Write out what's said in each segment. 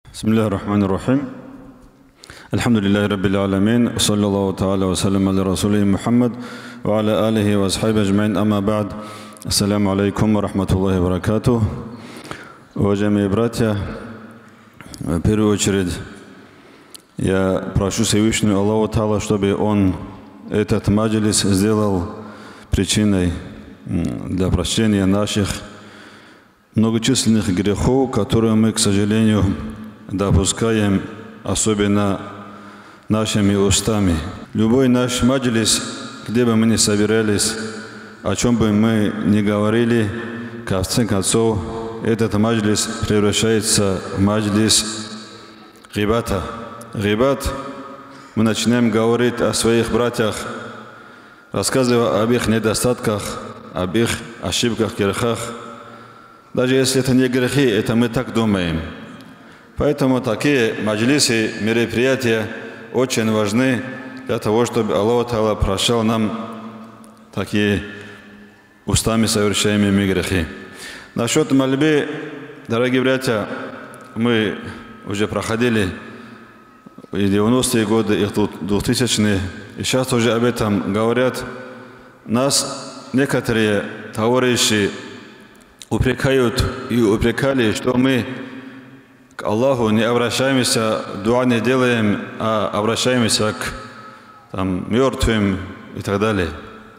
Бисмиллахир-рахманир-рахим. Алхамдулиллахи раббил аламин. Саллаллаху та'аля ва салям аля расулихи Мухаммад ва аля алихи ва асхаби аджмаин. Амма ба'д. Ассаляму алейкум ва рахматуллахи ва баракатух. Уважаемые братья, в первую очередь я прошу Всевышнего Аллаху Та'аля, чтобы Он этот маджлис сделал причиной для прощения наших многочисленных грехов, которые мы, к сожалению, допускаем, особенно нашими устами. Любой наш маджлис, где бы мы ни собирались, о чем бы мы ни говорили, в конце концов, этот маджлис превращается в маджлис гибата. Гибат, мы начинаем говорить о своих братьях, рассказывая об их недостатках, об их ошибках, грехах. Даже если это не грехи, это мы так думаем. Поэтому такие маджлисы, мероприятия очень важны для того, чтобы Аллах Та'аля прощал нам такие устами совершаемые грехи. Насчет мольбы, дорогие братья, мы уже проходили и 90-е годы, и 2000-е, и сейчас уже об этом говорят. Нас некоторые товарищи упрекают и упрекали, что мы к Аллаху не обращаемся, дуа не делаем, а обращаемся к мертвым и так далее.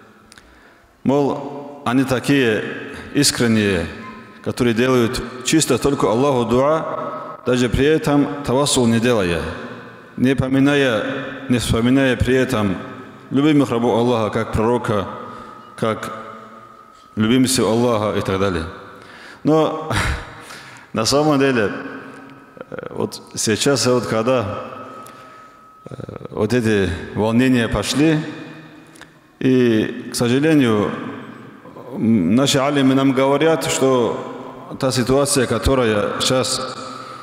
Мол, они такие искренние, которые делают чисто только Аллаху дуа, даже при этом тавассул не делая, не вспоминая при этом любимых рабов Аллаха, как пророка, как любимцев Аллаха и так далее. Но на самом деле, вот сейчас, когда вот эти волнения пошли, и, к сожалению, наши алимы нам говорят, что та ситуация, которая сейчас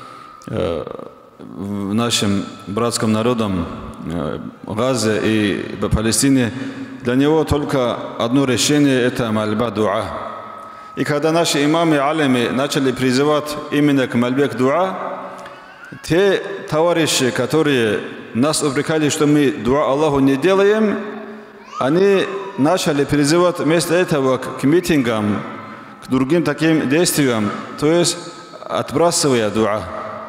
в нашем братском народом в Газе и в Палестине, для него только одно решение – это мольба, дуа. И когда наши имамы, алимы начали призывать именно к мольбе, к дуа, те товарищи, которые нас упрекали, что мы дуа Аллаху не делаем, они начали призывать вместо этого к митингам, к другим таким действиям, то есть отбрасывая дуа.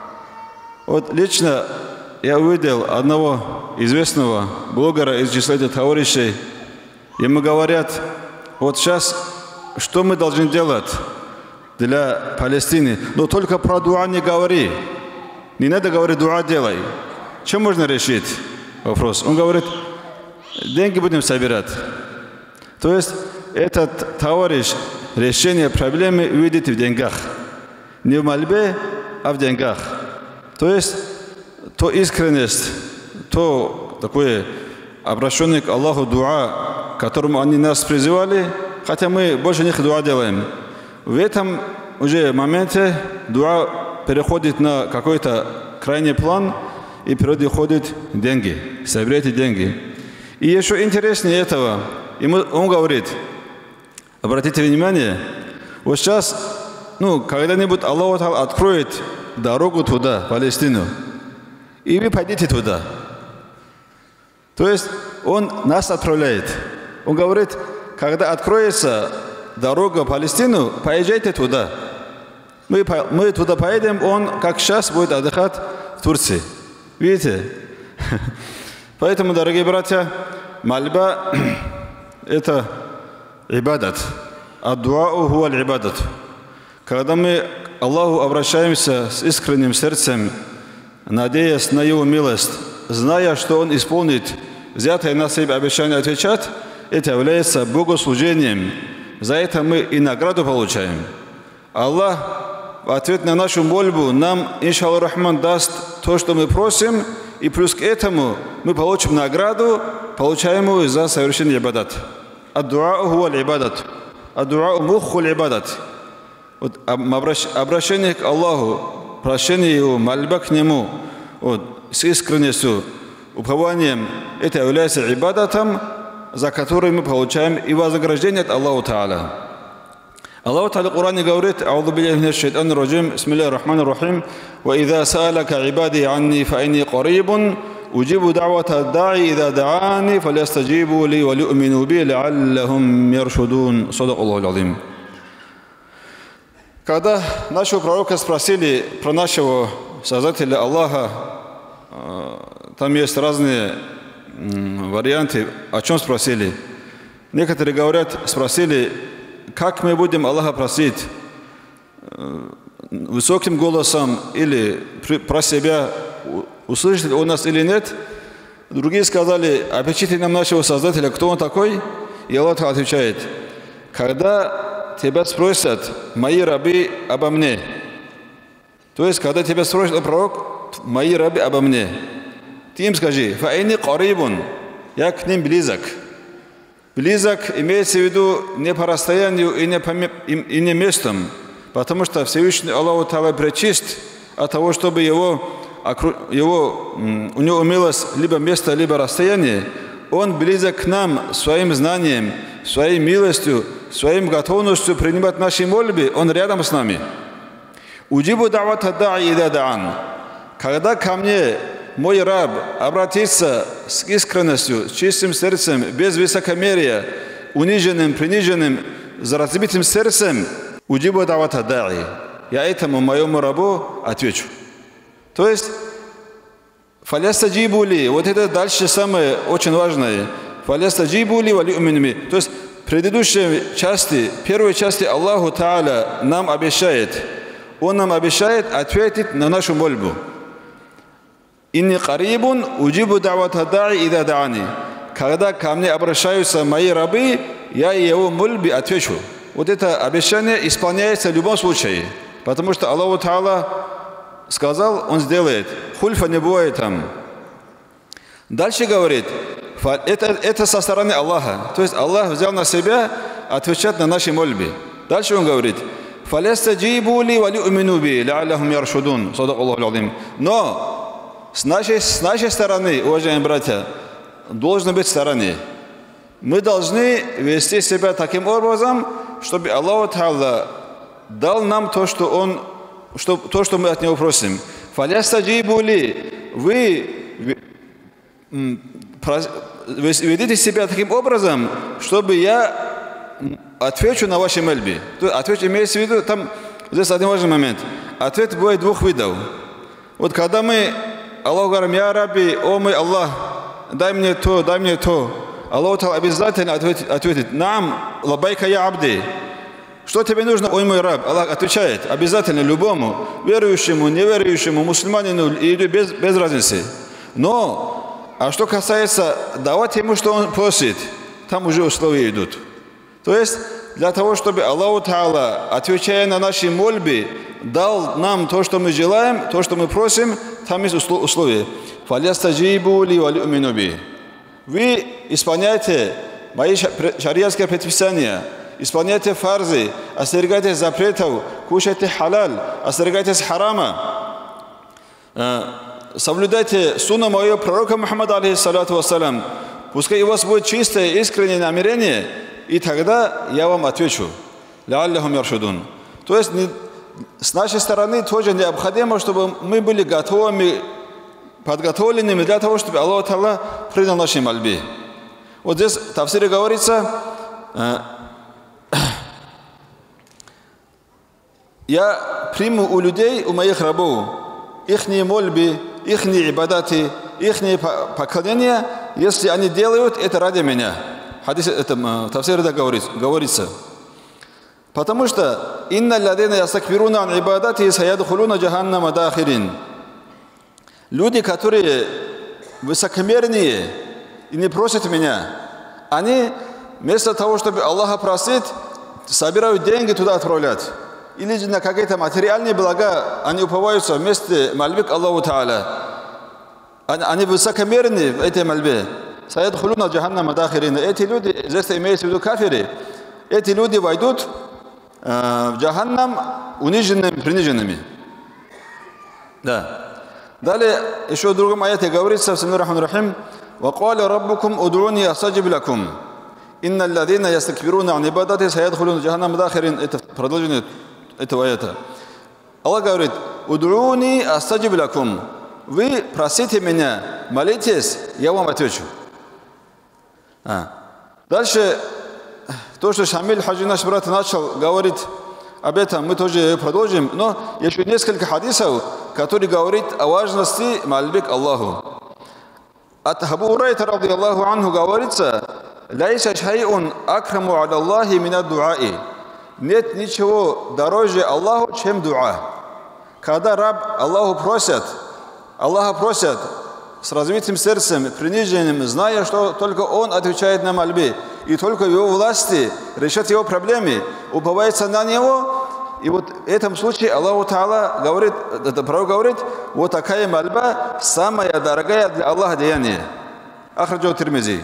Вот лично я увидел одного известного блогера из числа этих товарищей. Ему говорят, вот сейчас, что мы должны делать для Палестины? Но только про дуа не говори. Не надо говорить, дуа делай. Чем можно решить вопрос? Он говорит, деньги будем собирать. То есть этот товарищ решение проблемы видит в деньгах. Не в мольбе, а в деньгах. То есть то искренность, то такое обращенное к Аллаху дуа, к которому они нас призывали, хотя мы больше них дуа делаем. В этом уже моменте дуа переходит на какой-то крайний план и переходит деньги, соберите деньги. И еще интереснее этого, он говорит, обратите внимание, вот сейчас, когда-нибудь Аллах откроет дорогу туда, в Палестину, и вы пойдите туда. То есть Он нас отправляет. Он говорит, когда откроется дорога в Палестину, поезжайте туда. Мы туда поедем, он, как сейчас, будет отдыхать в Турции. Видите? Поэтому, дорогие братья, мольба – это ибадат. Ад-дуау хуа аль-ибадат. Когда мы к Аллаху обращаемся с искренним сердцем, надеясь на Его милость, зная, что Он исполнит взятое на себя обещание отвечать, это является богослужением. За это мы и награду получаем. Аллах в ответ на нашу мольбу нам, иншаллах рахман, даст то, что мы просим, и плюс к этому мы получим награду, получаемую за совершение ибадат. Ад-дуау хуа аль-ибадат. Ад-дуау муху аль-ибадат. Вот обращение к Аллаху, прощение Его, мольба к Нему, с искренностью, упованием, это является ибадатом, за который мы получаем и вознаграждение от Аллаха Та'аля. Аллах Та'аля в Коране говорит: «Аузу билляхи минаш шайтанир раджим, бисмиллахир рахманир рахим, ва иза саалака ибади анни фа инни қарибун, уджибу да'вата да'i иза да'ани, фалястаджибу ли ва ли'мину би ла'аллахум яршудун». Садакаллаху аль-азим. Когда нашего пророка спросили про нашего Создателя Аллаха, там есть разные варианты, о чем спросили. Некоторые говорят, спросили, как мы будем Аллаха просить, высоким голосом или про себя, услышит он нас или нет. Другие сказали, опишите нам нашего Создателя, кто он такой. И Аллах отвечает: когда тебя спросят мои рабы обо мне, то есть когда тебя спросят, пророк, мои рабы обо мне, ты им скажи: фа инни қарибун, я к ним близок. Близок имеется в виду не по расстоянию и не местом, потому что Всевышний Аллах Та'аля пречист от того, чтобы у него имелось либо место, либо расстояние. Он близок к нам своим знанием, своей милостью, своим готовностью принимать наши молитвы. Он рядом с нами. Уджибу да'вата да'i иза да'ан. Когда ко мне мой раб обратится с искренностью, с чистым сердцем, без высокомерия, униженным, приниженным, с разбитым сердцем, уджибу да'вата да'i. Я этому моему рабу отвечу. То есть, фалястаджибу ли, вот это дальше самое очень важное. Фалястаджибу ли ва ли'мину би. То есть, в предыдущей части, первой части Аллаху Та'аля нам обещает, Он нам обещает ответить на нашу мольбу. «Инни қарибун уджибу да'вата да'i иза да'ани». Когда ко мне обращаются мои рабы, я его мольбе отвечу. Вот это обещание исполняется в любом случае. Потому что Аллах Та'аля сказал, Он сделает. Хульфа не бывает там. Дальше говорит, это со стороны Аллаха. То есть Аллах взял на себя отвечать на наши мольбы. Дальше Он говорит: «Фалястаджибу ли ва ли'мину би ла'аллахум яршудун». Садакаллаху аль-азим. Но с нашей стороны, уважаемые братья, должны быть стороны. Мы должны вести себя таким образом, чтобы Аллах Та'аля дал нам то, что мы от Него просим. «Фалястаджибу ли». Вы ведите себя таким образом, чтобы я отвечу на ваши мольбы. Ответ имеется в виду, там здесь один важный момент. Ответ бывает двух видов. Вот когда мы Аллаху говорим: «Я Рабби, о мой Аллах, дай мне то, дай мне то». Аллах обязательно ответит: «Нам, лабайка я абди». Что тебе нужно, ой мой раб? Аллах отвечает обязательно любому, верующему, неверующему, мусульманину, и без разницы. Но, а что касается давать ему, что он просит, там уже условия идут. То есть, для того, чтобы Аллах Та'аля, отвечая на наши мольбы, дал нам то, что мы желаем, то, что мы просим, там есть условия. «Фалястаджибу ли ва ли'мину би». Вы исполняете мои шариатские предписания, исполняйте фарзы, остерегайтесь запретов, кушайте халаль, остерегайтесь харама, соблюдайте сунну моего пророка Мухаммада, алейхиссалату вассалям. Пускай у вас будет чистое, искреннее намерение, и тогда я вам отвечу. Ла'аллахум яршудун. То есть с нашей стороны тоже необходимо, чтобы мы были готовыми, подготовленными для того, чтобы Аллах Та'аля принял наши мольбы. Вот здесь в тафсире говорится: я приму у людей, у моих рабов, ихние мольбы, ихние ибадаты, ихние поклонения, если они делают это ради меня. Хадис, это в тафсире говорится. Потому что «Инна ладина ястакбируна ан ибадати саядхулуна джаханнама дахирин». Люди, которые высокомерные и не просят меня, они вместо того, чтобы Аллаха просить, собирают деньги туда отправлять. Или же на какие-то материальные блага они уповаются вместе мольбы к Аллаху Та'аля. Они высокомерные в этой мольбе. «Саядхулуна джаханнама дахирин». Эти люди, здесь имеется в виду кафиры, эти люди войдут в джаханнам униженными, приниженными. Да. Далее еще в другом аяте говорится: «Вақаля раббукум удруни астаджиб лакум». «Инна алладина ястакбируна ан ибадати саядхулуна джаханнам дахирин». Это продолжение этого аята. Аллах говорит: «Уд'уни астаджиб лакум». Вы просите меня, молитесь, я вам отвечу. Дальше, то, что Шамиль Хаджи, наш брат, начал говорить об этом, мы тоже продолжим. Но еще несколько хадисов, которые говорят о важности мольбы к Аллаху. От Абу Хурайра, радийаллаху анху, говорится: «Лайса шай'ун акраму аля Аллахи мина дуаи». Нет ничего дороже Аллаху, чем дуа. Когда раб Аллаха просят с развитым сердцем, принижением, зная, что только Он отвечает на мольбы, и только в Его власти решать его проблемы, уповается на Него. И вот в этом случае Аллаху Та'ала говорит, это пророк говорит, вот такая мольба самая дорогая для Аллаха деяние. Ахраджу Тирмизи.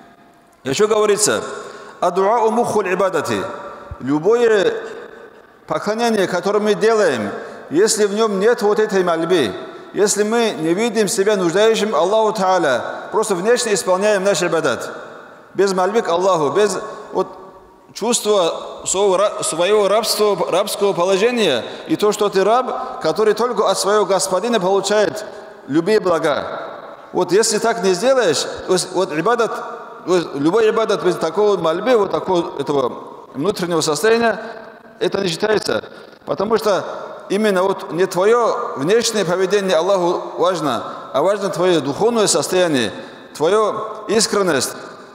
Еще говорится: «Адуау мухуль ибадати». Любое поклонение, которое мы делаем, если в нем нет вот этой мольбы, если мы не видим себя нуждающим Аллаху Та'аля, просто внешне исполняем наш ибадат, без мольбы к Аллаху, без вот чувства своего рабского положения, и то, что ты раб, который только от своего господина получает любые блага. Вот если так не сделаешь, вот ибадат, любой ибадат без такого мольбы, вот такого этого внутреннего состояния, это не считается. Потому что именно вот не твое внешнее поведение Аллаху важно, а важно твое духовное состояние, твоя искренность,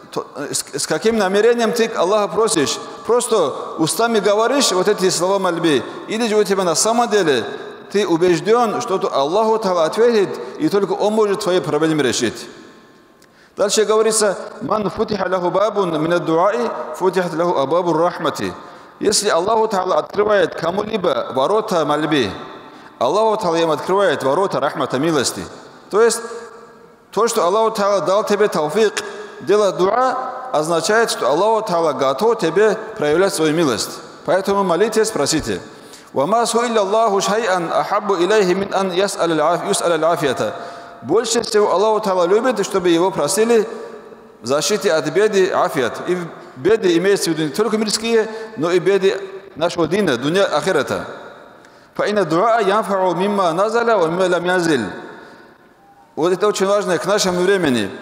с каким намерением ты Аллаха просишь. Просто устами говоришь вот эти слова мольбы, или же у тебя на самом деле ты убежден, что Аллаху Та'ала ответит, и только Он может твои проблемы решить. Дальше говорится: «Ман футиха лаху бабун мина дуаи, футихат лаху абабу рахмати». Если Аллаху Та'ала открывает кому-либо ворота мольбы, Аллаху Та'ала им открывает ворота рахмата, милости. То есть, то, что Аллаху Та'ала дал тебе тауфик делать дуа, означает, что Аллаху Та'ала готов тебе проявлять свою милость. Поэтому молитесь, просите. «Вама суилля Аллаху шай'ан ахаббу илайхи мин ан юс'аля аль-афията». Больше всего Аллаху Та'ала любит, чтобы его просили в защите от беды афият. И беды имеются в виду не только мирские, но и беды нашего дина, дуня ахирата. «Фа'инна дуа янфау мимма назаля ва мимма лам янзил». Вот это очень важно к нашему времени.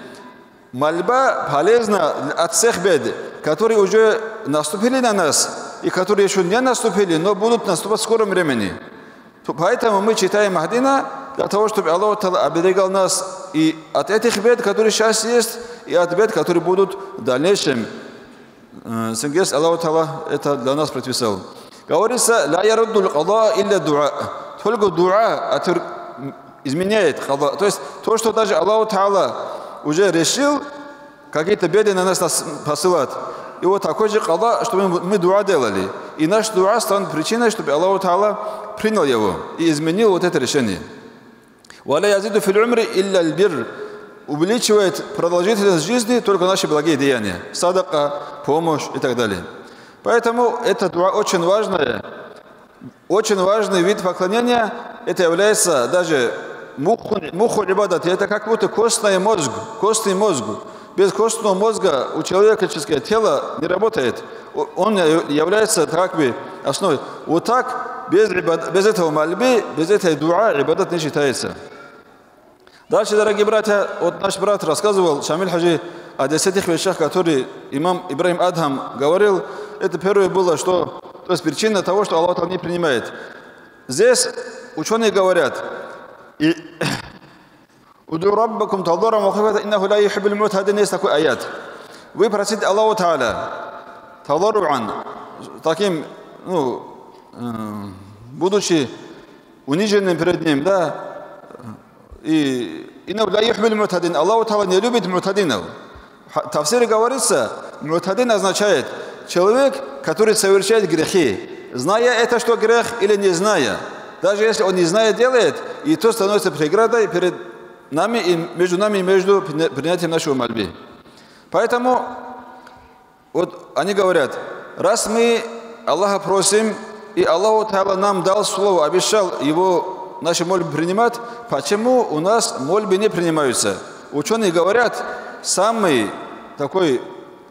Мольба полезна от всех бед, которые уже наступили на нас, и которые еще не наступили, но будут наступать в скором времени. Поэтому мы читаем Махдина для того, чтобы Аллах Та'ала оберегал нас и от этих бед, которые сейчас есть, и от бед, которые будут в дальнейшем. Сингес Аллах Та'ала это для нас предписал. Говорится: «Ла яруддул када илля дуа». Только дуа изменяет када. То есть то, что даже Аллах Та'ала уже решил какие-то беды на нас посылать. И вот такой же када, чтобы мы дуа делали. И наш дуа станет причиной, чтобы Аллах Та'ала принял его и изменил вот это решение. «Валя язиду фил умри илля аль-бир». Увеличивает продолжительность жизни только наши благие деяния. Садака, помощь и так далее. Поэтому это дуа очень важный вид поклонения. Это является даже муху ибадат. Это как будто костный мозг. Без костного мозга у человеческое тело не работает. Он является как бы основой. Вот так, без этого мольбы, без этой дуа, ибадат не считается. Дальше, дорогие братья, вот наш брат рассказывал, Шамиль Хаджи, о 10 вещах, которые имам Ибрахим Адхам говорил. Это первое было, что, то есть причина того, что Аллах не принимает. Здесь ученые говорят: «Уду раббакум талдарам ва хифата иннаху ла юхиббул му'тадин». Есть такой аят. Вы просите Аллаху Та'аля талдаруан, таким, будучи униженным перед ним, да, и иннаху ла юхиббул му'тадин. Аллаху Та'аля не любит му'тадинов. В тафсире говорится, му'тадин означает человек, который совершает грехи, зная это, что грех, или не зная. Даже если он не зная делает, и то становится преградой перед нами и между принятием нашего мольбы. Поэтому вот они говорят: раз мы Аллаха просим, и Аллаху Та'аля нам дал слово, обещал его наши мольбы принимать, почему у нас мольбы не принимаются? Ученые говорят, самый такой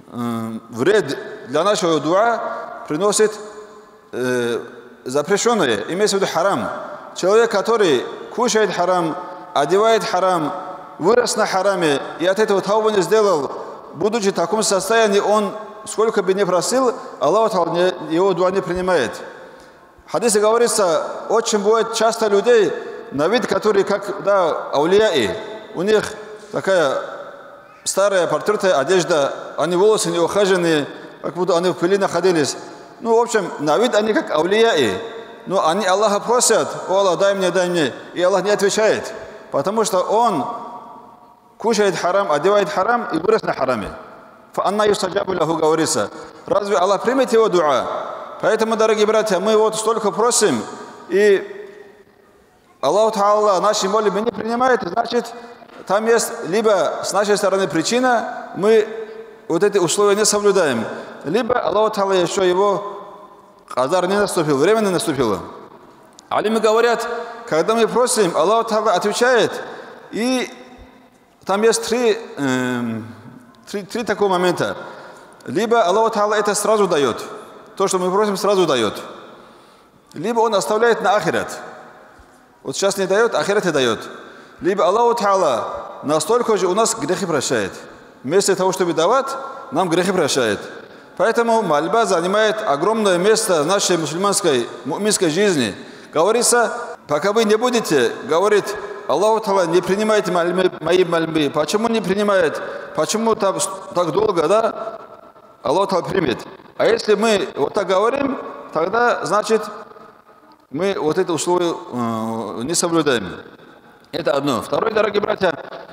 вред для нашего дуа приносит запрещенное, имеется в виду харам. Человек, который кушает харам, одевает харам, вырос на хараме и от этого таубу не сделал, будучи в таком состоянии, он сколько бы ни просил, Аллах его дуа не принимает. В хадисе говорится, очень бывает часто людей, на вид, которые как аулияи, у них такая старая потертая одежда, они волосы не ухоженные, как будто они в пыли находились. В общем, на вид они как аулияи, но они Аллаха просят: о Аллах, дай мне, и Аллах не отвечает, потому что он кушает харам, одевает харам и вырос на хараме. Фаанна юстаджабу лаху, говорится. Разве Аллах примет его дуа? Поэтому, дорогие братья, мы вот столько просим, и Аллах Та'ala наши молитвы не принимает, значит, там есть либо с нашей стороны причина, мы вот эти условия не соблюдаем, либо Аллах Та'ala еще его казар не наступил, время не наступило. Алимы говорят, когда мы просим, Аллах Та'ala отвечает, и там есть три такого момента. Либо Аллах Та'ala это сразу дает, то, что мы просим, сразу дает, либо он оставляет на ахират. Вот сейчас не дает, ахират и дает. Либо Аллах Та'ала настолько же у нас грехи прощает. Вместо того, чтобы давать, нам грехи прощает. Поэтому мольба занимает огромное место в нашей мусульманской, му'минской жизни. Говорится, пока вы не будете, говорит Аллах Та'ала, не принимайте мои мольбы. Почему не принимает? Почему так долго, да? Аллах Та'ала примет. А если мы вот так говорим, тогда, значит, мы вот это условие не соблюдаем. Это одно. Второе, дорогие братья,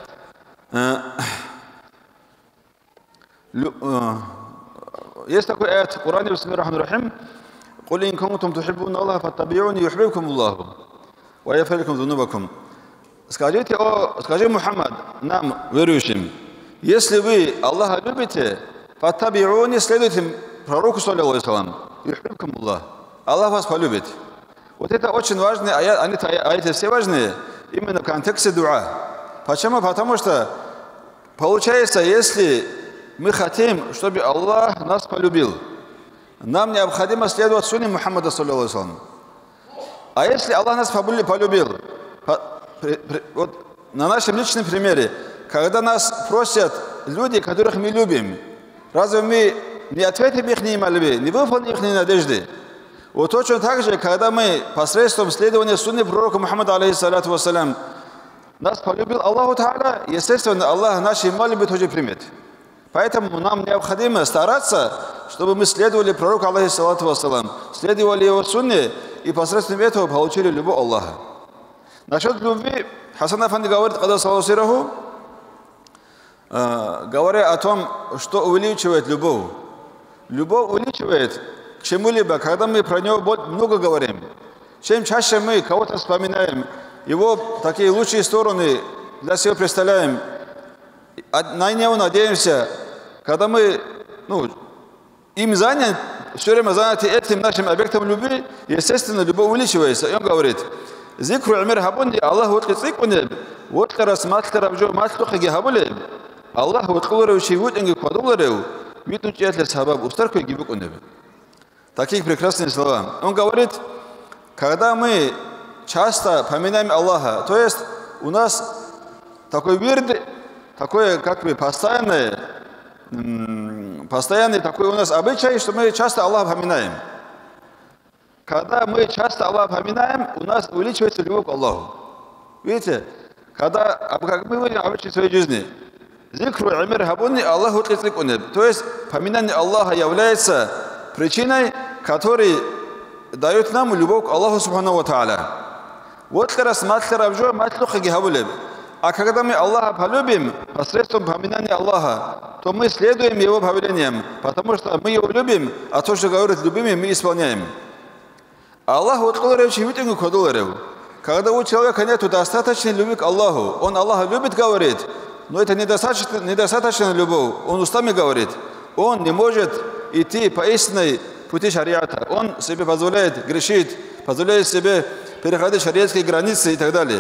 есть такой аят в Коране, бисмиллахир-рахманир-рахим: «Кул ин кунтум тухиббуна Аллаха фаттаби'уни юхбибкум Аллаху ва яghfir лакум зунубакум». Скажи, Мухаммад, нам, верующим, если вы Аллаха любите, фаттаби'уни, следуйте пророку, саллаллаху алейхи ва саллям, юхбибкум Аллах, Аллах вас полюбит. Вот это очень важные аяты, все важные именно в контексте дуа. Почему? Потому что получается, если мы хотим, чтобы Аллах нас полюбил, нам необходимо следовать сунне Мухаммада, саллаллаху алейхи ва саллям. А если Аллах нас полюбил, вот на нашем личном примере, когда нас просят люди, которых мы любим, разве мы не ответим их мольбе, не выполним их надежды? Вот точно так же, когда мы посредством следования сунны пророка Мухаммада, алейхиссалату вассалям, нас полюбил Аллаху Та'ala, естественно, Аллах наши мольбы тоже примет. Поэтому нам необходимо стараться, чтобы мы следовали пророку, алейхиссалату вассалям, следовали его сунне и посредством этого получили любовь Аллаха. Насчет любви, Хасан Афанди говорит, говоря о том, что увеличивает любовь. Любовь увеличивает к чему-либо, когда мы про него много говорим. Чем чаще мы кого-то вспоминаем, его такие лучшие стороны для себя представляем, на него надеемся, когда мы им заняты, все время заняты этим нашим объектом любви, естественно, любовь увеличивается. И он говорит: «Зикру амир хабунди, Аллах уткицикунеб, уткарас маткарабджо матлухиги хабулеб, Аллах уткуларевичи вутинги квадуларев, витнучетлес хабаб устарку гибукунеб». Таких прекрасных слова. Он говорит, когда мы часто поминаем Аллаха, то есть у нас такой вирд, такое как бы постоянный такой у нас обычай, что мы часто Аллаха поминаем. Когда мы часто Аллаха поминаем, у нас увеличивается любовь к Аллаху. Видите, как мы будем обычай своей жизни. Зикру амир хабунни, Аллаху тлицикунеб. То есть поминание Аллаха является причиной, которая дает нам любовь к Аллаху Субхану ва Та'аля. Вот как раз матларабджо матлухаги хабулеб. А когда мы Аллаха полюбим посредством поминания Аллаха, то мы следуем Его повелениям, потому что мы Его любим, а то, что говорит любимый, мы исполняем. Аллах когда у человека нет достаточной любви к Аллаху, он Аллаха любит, говорит, но это недостаточная любовь, он устами говорит, он не может идти по истинной пути шариата, он себе позволяет грешить, позволяет себе переходить шариатские границы и так далее.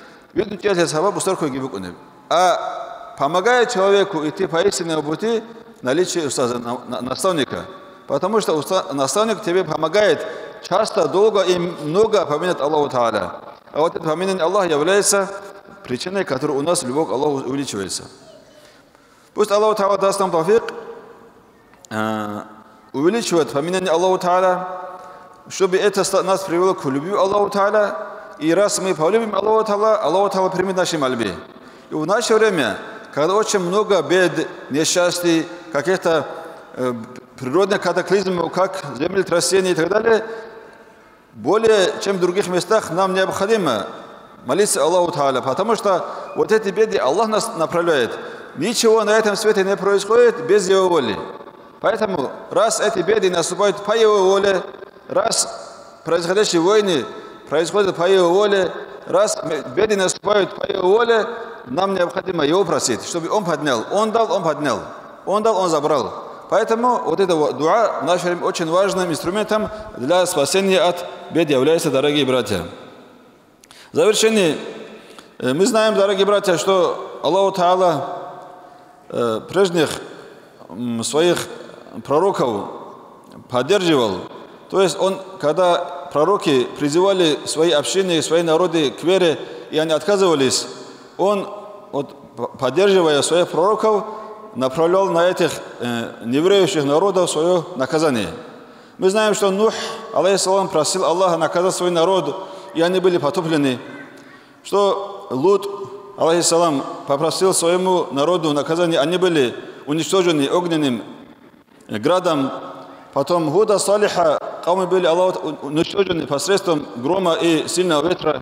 А помогая человеку идти по истинному пути, наличие устаза, наставника. Потому что наставник тебе помогает часто, долго и много поминать Аллаху Тааля. А вот это поминание Аллаха является причиной, которой у нас любовь к Аллаху увеличивается. Пусть Аллах Тааля даст нам тавфик увеличивать поминание Аллаху Тааля, чтобы это нас привело к любви Аллаху Тааля. И раз мы полюбим Аллаху Тааля примет наши мольбы. И в наше время, когда очень много бед, несчастий, каких-то природных катаклизмов, как землетрясения и так далее, более чем в других местах нам необходимо молиться Аллаху Тааля, потому что вот эти беды Аллах нас направляет. Ничего на этом свете не происходит без Его воли. Поэтому, раз эти беды наступают по Его воле, раз происходящие войны происходят по Его воле, раз беды наступают по Его воле, нам необходимо Его просить, чтобы Он поднял. Он дал, Он поднял. Он дал, Он забрал. Поэтому вот это дуа в наше время очень важным инструментом для спасения от бед является, дорогие братья. В завершение, мы знаем, дорогие братья, что Аллах Тааля прежних своих пророков поддерживал. То есть Он, когда пророки призывали свои общины, свои народы к вере, и они отказывались, Он, вот, поддерживая своих пророков, направлял на этих неверующих народов свое наказание. Мы знаем, что Нух, алейхиссалам, просил Аллаха наказать свой народ, и они были потоплены. Что Лут, алейхиссалам, попросил своему народу наказание, они были уничтожены огненным градом. Потом Худа, Салиха, каумы были уничтожены посредством грома и сильного ветра.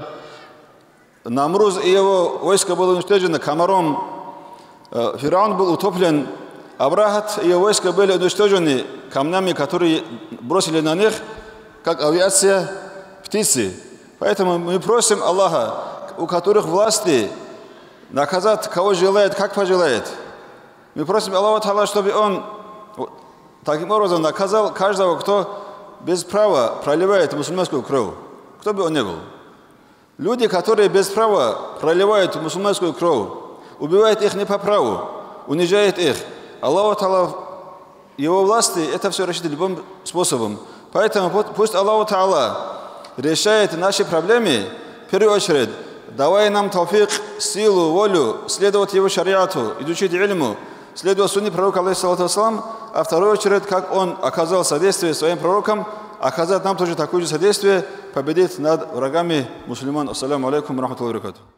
Намруз и его войско было уничтожено комаром. Фираун был утоплен. Абрахат и его войско были уничтожены камнями, которые бросили на них, как авиация, птицы. Поэтому мы просим Аллаха, у которых власти, наказать кого желает, как пожелает. Мы просим Аллаха, чтобы Он таким образом наказал каждого, кто без права проливает мусульманскую кровь, кто бы он ни был. Люди, которые без права проливают мусульманскую кровь, убивают их не по праву, унижают их. Аллах Та'ала, Его власти, это все решит любым способом. Поэтому пусть Аллах Та'ала решает наши проблемы, в первую очередь, давай нам тавфик, силу, волю, следовать Его шариату, изучить ильму, следовать сунне пророка, алейхиссалам, а в вторую очередь, как он оказал содействие своим пророкам, оказать нам тоже такое же содействие, победить над врагами мусульман. Ассаляму алейкум ва рахматуллахи ва баракатуху.